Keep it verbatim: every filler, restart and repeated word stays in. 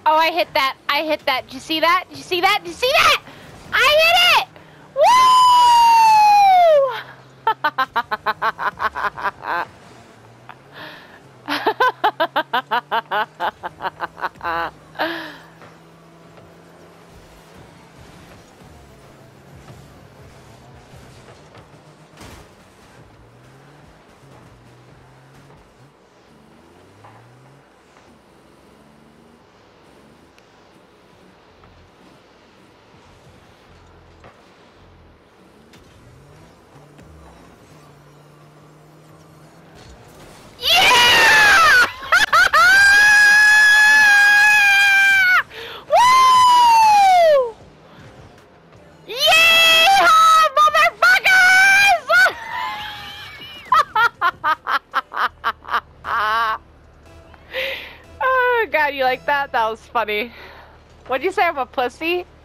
Oh, I hit that. I hit that. Did you see that? Did you see that? Did you see that? I hit it! Woo! Oh God, you like that? That was funny. What'd you say? I'm a pussy?